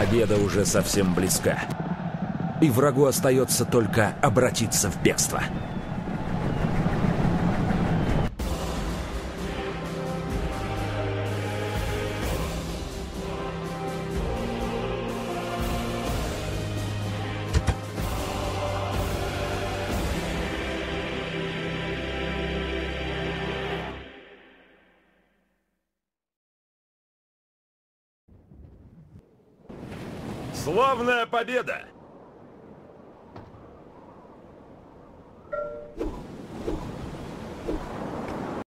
Победа уже совсем близка. И врагу остается только обратиться в бегство. Славная победа!